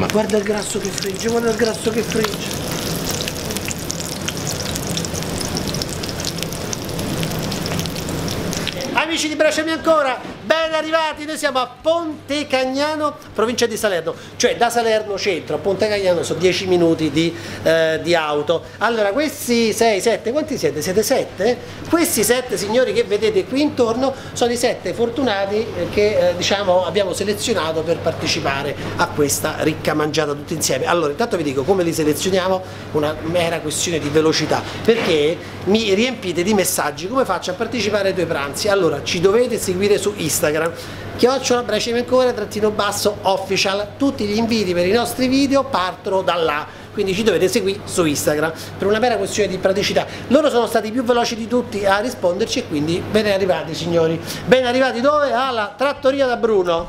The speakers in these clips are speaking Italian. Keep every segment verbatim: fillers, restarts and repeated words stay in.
Ma guarda il grasso che frigge, guarda il grasso che frigge. Amici di Bresciami ancora, ben arrivati, noi siamo a Ponte Cagnano, provincia di Salerno, cioè da Salerno centro a Ponte Cagnano sono dieci minuti di, eh, di auto. Allora questi sei, sette, quanti siete? Siete sette? Questi sette signori che vedete qui intorno sono i sette fortunati che eh, diciamo abbiamo selezionato per partecipare a questa ricca mangiata tutti insieme. Allora intanto vi dico come li selezioniamo, una mera questione di velocità, perché mi riempite di messaggi come faccio a partecipare ai tuoi pranzi. Allora ci dovete seguire su Instagram, chiocciola Bresciami ancora trattino basso official, tutti gli inviti per i nostri video partono da là, quindi ci dovete seguire su Instagram per una mera questione di praticità. Loro sono stati più veloci di tutti a risponderci e quindi ben arrivati signori, ben arrivati dove? Alla trattoria da Bruno.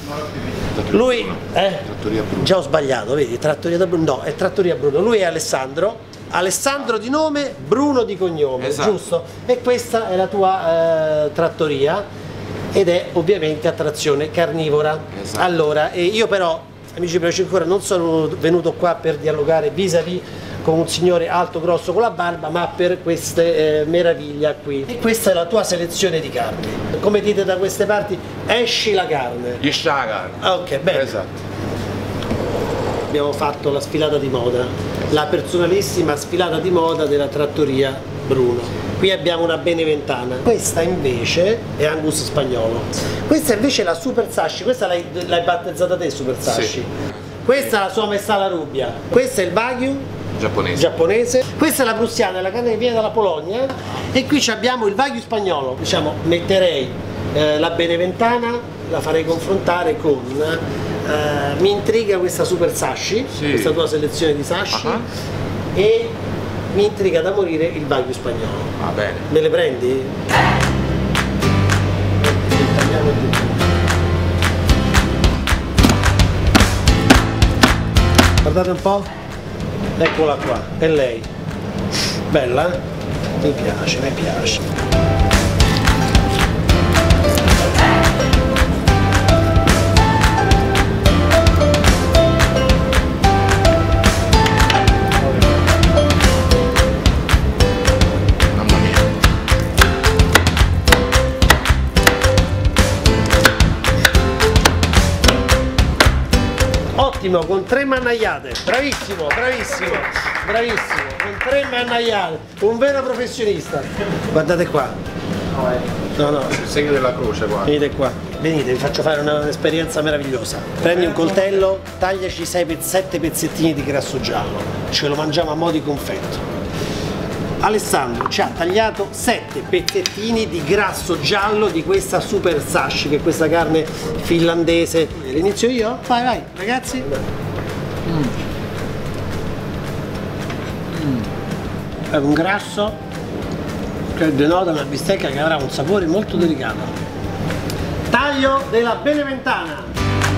Lui, eh? Trattoria Bruno. Già ho sbagliato, vedi, trattoria da Bruno, no, è trattoria Bruno, lui è Alessandro. Alessandro di nome, Bruno di cognome, esatto. Giusto? E questa è la tua eh, trattoria ed è ovviamente a trazione carnivora. Esatto. Allora, eh, io però, amici di Bresciami ancora, non sono venuto qua per dialogare vis-à-vis con un signore alto grosso con la barba, ma per queste eh, meraviglie qui. E questa è la tua selezione di carne. Come dite da queste parti, esci la carne. Esci la carne. Ah, ok, bene. Esatto. Abbiamo fatto la sfilata di moda, la personalissima sfilata di moda della trattoria Bruno. Qui abbiamo una Beneventana, questa invece è Angus spagnolo, questa invece è la Super Sashi, questa l'hai battezzata te Super Sashi, sì. Questa è la sua Messala Rubbia, questo è il Wagyu giapponese. giapponese, questa è la prussiana, la carne che viene dalla Polonia, e qui abbiamo il Wagyu spagnolo. Diciamo, metterei eh, la Beneventana, la farei confrontare con... Uh, mi intriga questa Super Sashi, sì. Questa tua selezione di Sashi, uh-huh. E mi intriga da morire il Wagyu spagnolo. Va bene. Me le prendi? Guardate un po', eccola qua, è lei. Bella? Eh? Mi piace, mi piace. Con tre mannagliate, bravissimo, bravissimo, bravissimo, con tre mannagliate, un vero professionista. Guardate qua. No, no. Il segno della croce qua. Venite qua, venite, vi faccio fare un'esperienza meravigliosa. Prendi un coltello, tagliaci sei, sette pezzettini di grasso giallo, ce lo mangiamo a mo' di confetto. Alessandro ci ha tagliato sette pezzettini di grasso giallo di questa Super Sashi, che è questa carne finlandese. Inizio io? Vai, vai, ragazzi. Mm. Mm. È un grasso che denota una bistecca che avrà un sapore molto delicato. Taglio della Beneventana.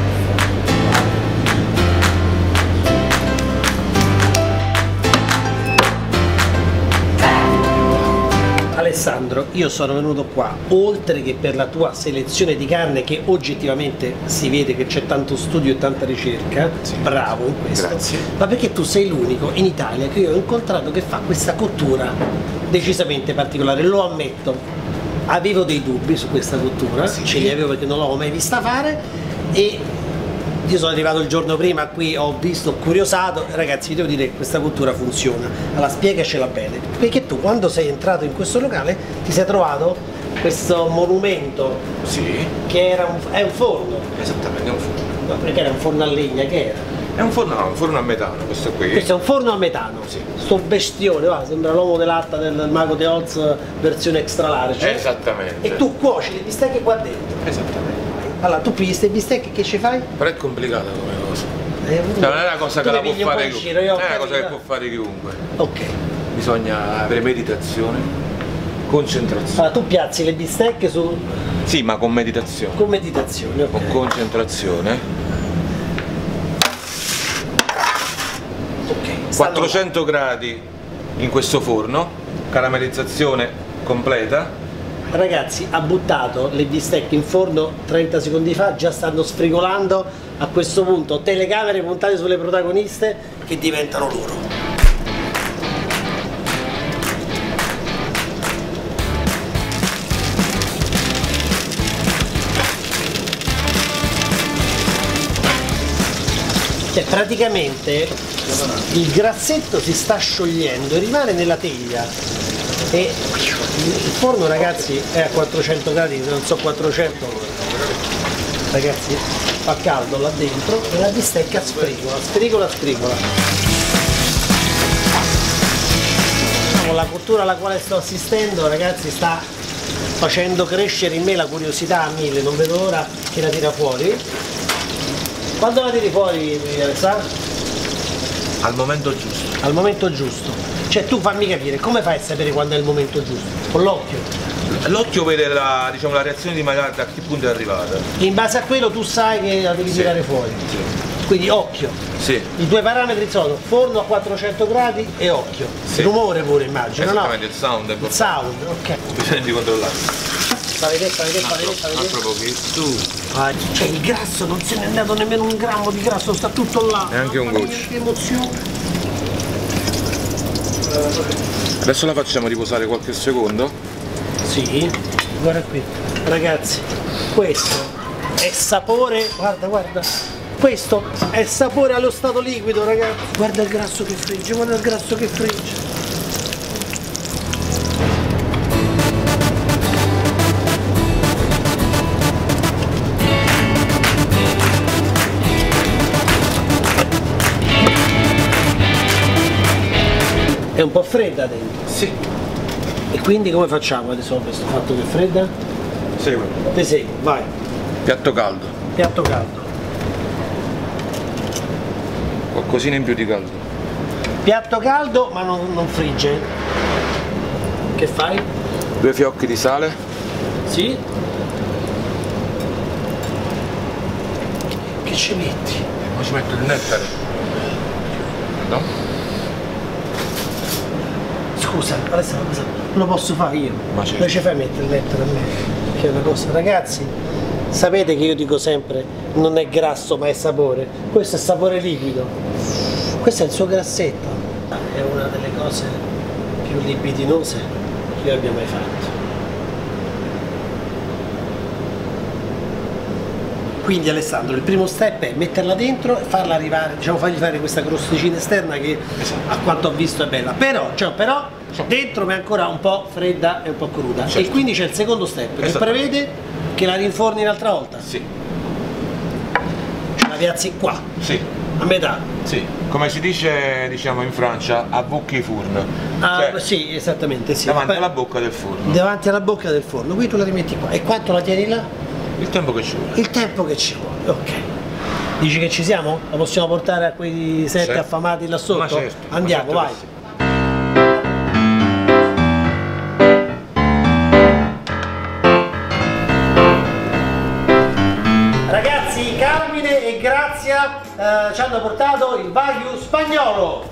Alessandro, io sono venuto qua, oltre che per la tua selezione di carne, che oggettivamente si vede che c'è tanto studio e tanta ricerca, sì. Bravo in questo, grazie. Ma perché tu sei l'unico in Italia che io ho incontrato che fa questa cottura decisamente particolare, lo ammetto. Avevo dei dubbi su questa cottura, sì. Ce li avevo perché non l'avevo mai vista fare, e io sono arrivato il giorno prima qui, ho visto, ho curiosato, ragazzi vi devo dire che questa cottura funziona, allora spiegacela bene, perché tu quando sei entrato in questo locale ti sei trovato questo monumento, sì. Che era un, è un forno. Esattamente, è un forno. No, perché era un forno a legna, che era? È un forno, no, un forno a metano questo qui. Questo è un forno a metano, sì. Sto bestione, va, sembra l'uomo dell'atta del Mago de Oz versione extra large. Esattamente. E tu cuoci le bistecche qua dentro. Esattamente. Allora, tu pigli queste bistecche, che ci fai? Però è complicata come cosa. Eh, cioè, non è una cosa che la può fare chiunque. Non è una cosa che può fare chiunque. Ok. Bisogna avere meditazione, concentrazione. Allora, tu piazzi le bistecche su... Sì, ma con meditazione. Con meditazione, ok. Con concentrazione. Ok. quattrocento gradi in questo forno, caramellizzazione completa. Ragazzi, ha buttato le bistecche in forno trenta secondi fa, già stanno sfrigolando, a questo punto telecamere puntate sulle protagoniste che diventano loro. Cioè, praticamente il grassetto si sta sciogliendo e rimane nella teglia e il forno, ragazzi, è a quattrocento gradi, non so quattrocento, ragazzi, fa caldo là dentro e la bistecca sfrigola, sfrigola, sfrigola. Diciamo, la cottura alla quale sto assistendo, ragazzi, sta facendo crescere in me la curiosità a mille, non vedo l'ora che la tira fuori. Quando la tiri fuori, sa? Al momento giusto. Al momento giusto. Cioè, tu fammi capire, come fai a sapere quando è il momento giusto? Con l'occhio. L'occhio vede la, diciamo, la reazione di magari da che punto è arrivata. E in base a quello tu sai che la devi sì. tirare fuori. Sì. Quindi occhio. Sì. I due parametri sono forno a quattrocento gradi e occhio. Sì. Rumore pure, immagino, esattamente, no? il sound è il sound, ok. Bisogna di controllare. Sta vedere, sta vedere, sta vedere, sta vedere. Un altro pochetto. Ah, cioè il grasso non se n'è andato nemmeno un grammo di grasso, sta tutto là. E anche un goccio. Che emozione. Adesso la facciamo riposare qualche secondo. Sì, guarda qui. Ragazzi, questo è sapore, guarda, guarda. Questo è sapore allo stato liquido, ragazzi. Guarda il grasso che frigge, guarda il grasso che frigge. È un po' fredda dentro. Sì. E quindi come facciamo adesso questo fatto che è fredda? Segui. Te segui, vai. Piatto caldo. Piatto caldo. Qualcosina in più di caldo. Piatto caldo ma non, non frigge. Che fai? Due fiocchi di sale. Sì. Che ci metti? Ma ci metto il nettare. No? Scusa, adesso lo posso fare io. Ma certo. Dove ci fai mettere il nettare a me? Che è una cosa, ragazzi, sapete che io dico sempre non è grasso ma è sapore. Questo è sapore liquido. Questo è il suo grassetto. È una delle cose più libidinose che io abbia mai fatto. Quindi Alessandro, il primo step è metterla dentro e farla arrivare, diciamo fargli fare questa crosticina esterna che esatto. a quanto ho visto è bella. Però, cioè, però dentro mi è ancora un po' fredda e un po' cruda. Certo. E quindi c'è il secondo step che prevede che la rinforni un'altra volta. Sì. La piazzi qua. Sì. A metà. Sì. Come si dice, diciamo, in Francia, a bocca di forno. Ah, cioè, sì, esattamente, sì. Davanti alla bocca del forno. Davanti alla bocca del forno. Qui tu la rimetti qua. E quanto la tieni là? Il tempo che ci vuole. Il tempo che ci vuole, ok. Dici che ci siamo? La possiamo portare a quei sette sì. affamati là sotto? Ma certo, andiamo, ma certo vai. Ragazzi, Carmine e Grazia eh, ci hanno portato il Wagyu spagnolo.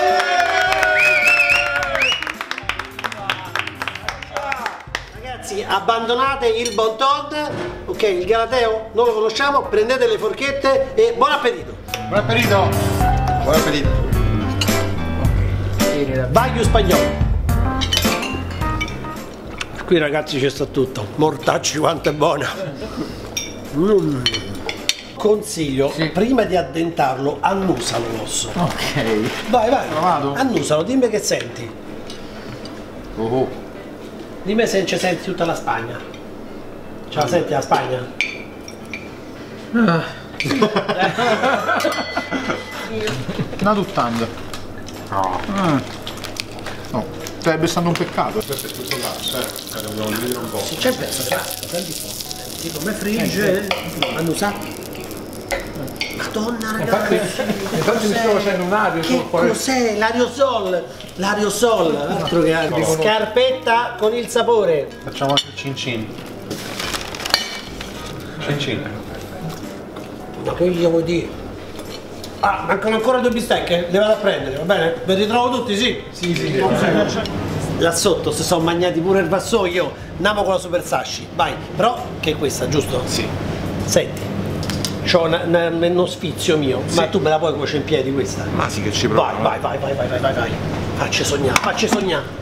Ragazzi, abbandonate il bon ton, ok, il galateo non lo conosciamo, prendete le forchette e buon appetito! Buon appetito! Buon appetito! Wagyu spagnolo. Qui ragazzi c'è sta tutto, mortacci quanto è buona! Mm. Consiglio, sì. prima di addentarlo, annusalo l'osso. Ok. Vai, vai, Provato. annusalo, dimmi che senti. Oh. Dimmi se non ci senti tutta la Spagna. Ce la senti la Spagna? Ah. Una tutt'anda. No. Ah. No. Sarebbe stato un peccato. Questo è tutto là, cioè, dobbiamo dividere un po'. Se c'è pensa, senti un po'. Senti come frigge. Annusa. Madonna ragazzi. Infatti mi sto facendo un aerosol. Che cos'è? L'aerosol. L'aerosol, altro che altro. Scarpetta con il sapore. Facciamo anche il cin cin. Cin cin. Ma che gli vuoi dire? Ah, mancano ancora due bistecche, le vado a prendere, va bene? Ve li trovo tutti, sì? Sì, sì. Là sotto si sono mangiati pure il vassoio, andiamo con la super sashi, vai, però che è questa, giusto? Sì. Senti, c'ho uno sfizio mio, sì. Ma tu me la puoi cuocere in piedi questa? Ma sì che ci provo. Vai, vai, vai, vai, vai, vai, vai. Facci sognare, facci sognare.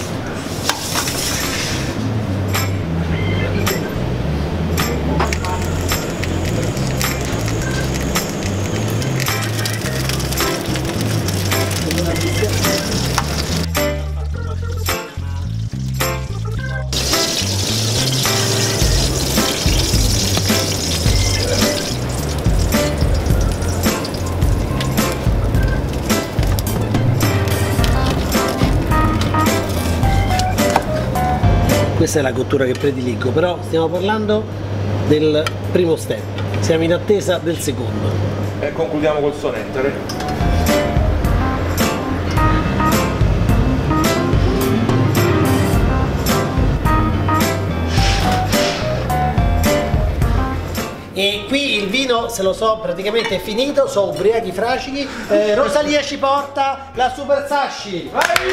Questa è la cottura che prediligo, però stiamo parlando del primo step, siamo in attesa del secondo. E concludiamo col sonettere. E qui il vino, se lo so, praticamente è finito, sono ubriachi fracichi. Eh, Rosalia ci porta la Super Sashi.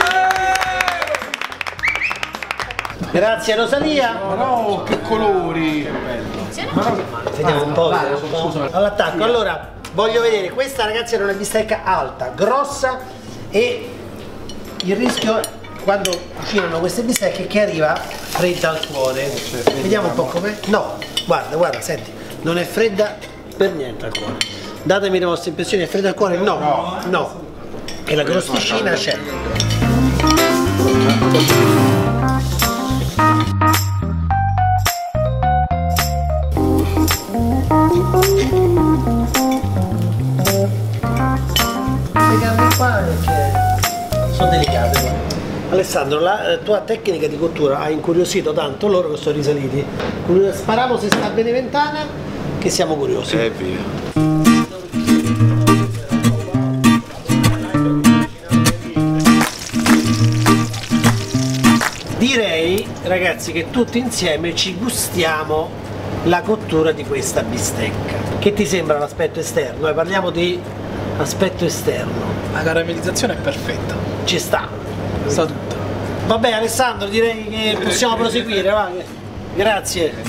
Grazie Rosalia. Ma no, che colori! Vediamo un po'. All'attacco. Allora, voglio vedere, questa ragazzi era una bistecca alta, grossa, e il rischio quando cucinano queste bistecche è che arriva fredda al cuore. Vediamo un po' com'è. No, guarda, guarda, senti, non è fredda per niente al cuore. Datemi le vostre impressioni, è fredda al cuore? No, no. E la crosticina c'è. Le gambe qua perché sono delicate qua. Alessandro, la tua tecnica di cottura ha incuriosito tanto loro che sono risaliti. Spariamo se sta a Beneventana che siamo curiosi. E via. Direi ragazzi che tutti insieme ci gustiamo la cottura di questa bistecca. Che ti sembra l'aspetto esterno? Eh, parliamo di aspetto esterno. La caramellizzazione è perfetta. Ci sta. Sta tutta. Vabbè Alessandro, direi che possiamo proseguire, va? Grazie.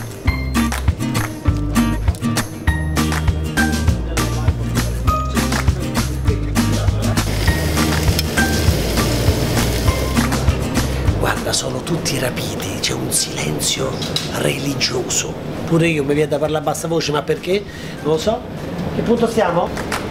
Guarda, sono tutti rapiti, c'è un silenzio religioso. Pure io mi viene da parlare a bassa voce, ma perché? Non lo so. Che punto stiamo?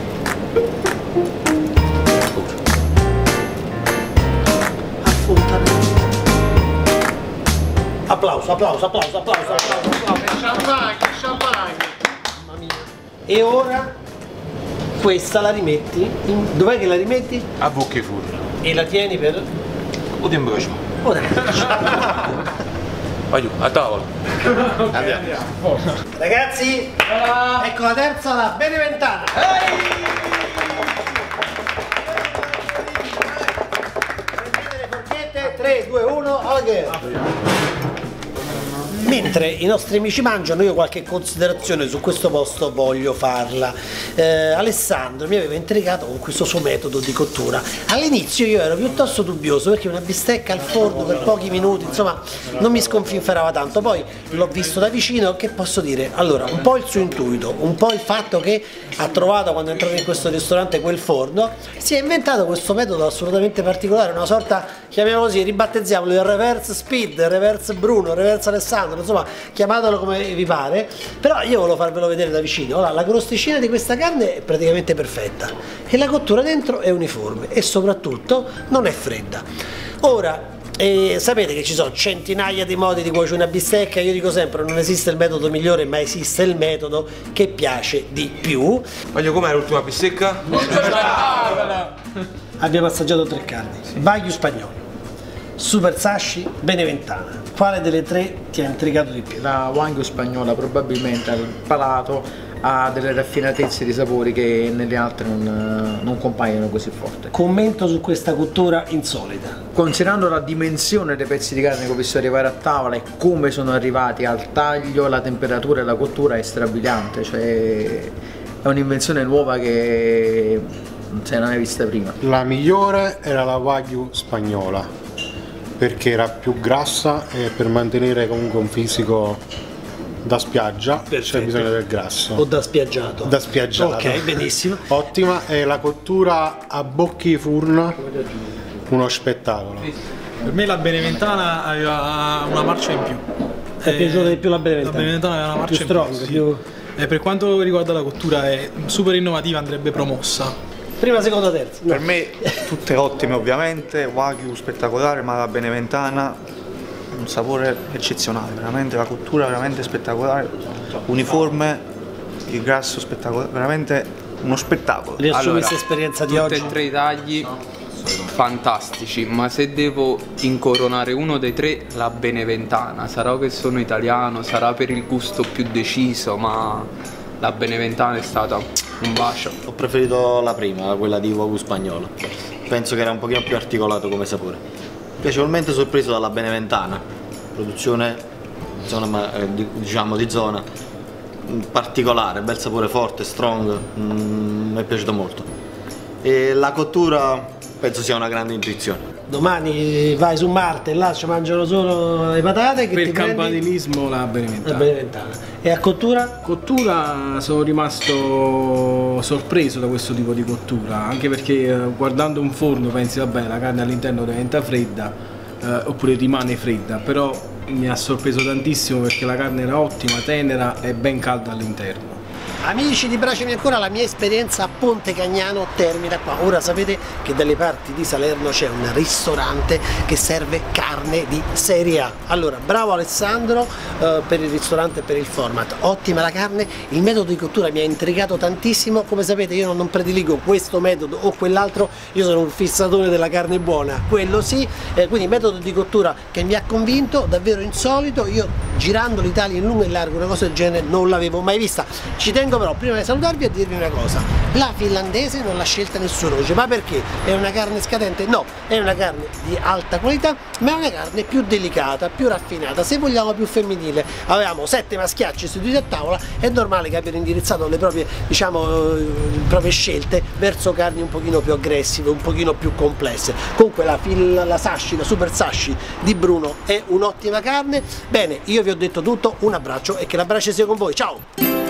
Applauso, applauso, applauso, applauso, applauso, applauso. Champagne, champagne. Mamma mia. E ora questa la rimetti in... Dov'è che la rimetti? A bocca e furno. E la tieni per? O ti imbrocio. Oh, dai. Vai giù, a tavola. Andiamo. Ragazzi, ecco la terza, la Beneventana. Prendete le forchette, tre, due, uno, ok. Mentre i nostri amici mangiano, io qualche considerazione su questo posto voglio farla. Eh, Alessandro mi aveva intrigato con questo suo metodo di cottura. All'inizio io ero piuttosto dubbioso perché una bistecca al forno per pochi minuti, insomma, non mi sconfinferava tanto. Poi l'ho visto da vicino, che posso dire? Allora, un po' il suo intuito, un po' il fatto che ha trovato quando è entrato in questo ristorante quel forno, si è inventato questo metodo assolutamente particolare, una sorta, chiamiamolo così, ribattezziamolo il reverse speed, reverse Bruno, reverse Alessandro, insomma chiamatelo come vi pare, però io volevo farvelo vedere da vicino. Allora, la crosticina di questa carne è praticamente perfetta e la cottura dentro è uniforme e soprattutto non è fredda. Ora, e sapete che ci sono centinaia di modi di cuocere una bistecca, io dico sempre non esiste il metodo migliore, ma esiste il metodo che piace di più. Voglio, com'è l'ultima bistecca? Abbiamo assaggiato tre carni, Wagyu spagnolo, Super Sashi, Beneventana. Quale delle tre ti ha intrigato di più? La Wagyu spagnola probabilmente al palato ha delle raffinatezze di sapori che nelle altre non, non compaiono così forte. Commento su questa cottura insolita. Considerando la dimensione dei pezzi di carne che ho visto arrivare a tavola e come sono arrivati al taglio, la temperatura e la cottura è strabiliante, cioè è un'invenzione nuova che non si è mai vista prima. La migliore era la Wagyu spagnola perché era più grassa e per mantenere comunque un fisico da spiaggia, c'è bisogno del grasso. O da spiaggiato. Da spiaggiato. Ok, benissimo. Ottima, e la cottura a bocchi di furno, uno spettacolo. Per me la Beneventana aveva una marcia in più. Ti è piaciuta di più la Beneventana? La Beneventana aveva una marcia più strong, in più, sì. più... E per quanto riguarda la cottura è super innovativa, andrebbe promossa. Prima, seconda, terza. No. Per me tutte ottime ovviamente, Wagyu spettacolare, ma la Beneventana un sapore eccezionale, veramente la cottura veramente spettacolare, uniforme, il grasso spettacolare, veramente uno spettacolo. Riassumi Allora, questa esperienza di tutti oggi? e tre i tagli fantastici, ma se devo incoronare uno dei tre, la Beneventana. Sarà che sono italiano, sarà per il gusto più deciso, ma la Beneventana è stata un bacio. Ho preferito la prima, quella di Wagyu spagnolo. Penso che era un pochino più articolato come sapore. Piacevolmente sorpreso dalla Beneventana, produzione zona, eh, diciamo di zona, particolare, bel sapore forte, strong, mm, mi è piaciuto molto. E la cottura penso sia una grande intuizione. Domani vai su Marte e là ci mangiano solo le patate che Per ti il prendi... campanilismo la Beneventana. La Beneventana. E a cottura? Cottura sono rimasto sorpreso da questo tipo di cottura, anche perché eh, guardando un forno pensi vabbè la carne all'interno diventa fredda eh, oppure rimane fredda, però mi ha sorpreso tantissimo perché la carne era ottima, tenera e ben calda all'interno. Amici di Bracemi Ancora, la mia esperienza a Ponte Cagnano termina qua. Ora sapete che dalle parti di Salerno c'è un ristorante che serve carne di serie A. Allora, bravo Alessandro eh, per il ristorante e per il format. Ottima la carne, il metodo di cottura mi ha intrigato tantissimo. Come sapete io non prediligo questo metodo o quell'altro, io sono un fissatore della carne buona, quello sì. Eh, quindi metodo di cottura che mi ha convinto, davvero insolito. Io girando l'Italia in lungo e in largo una cosa del genere non l'avevo mai vista. Ci tengo però prima di salutarvi a dirvi una cosa: la finlandese non l'ha scelta nessuno. Dice, ma perché? È una carne scadente? No, è una carne di alta qualità, ma è una carne più delicata, più raffinata, se vogliamo più femminile. Avevamo sette maschiacci seduti a tavola, è normale che abbiano indirizzato le proprie, diciamo, le proprie scelte verso carni un pochino più aggressive, un pochino più complesse. Comunque la, la sashi, la super sashi di Bruno è un'ottima carne. Bene, io vi ho detto tutto, un abbraccio e che l'abbraccio sia con voi, ciao!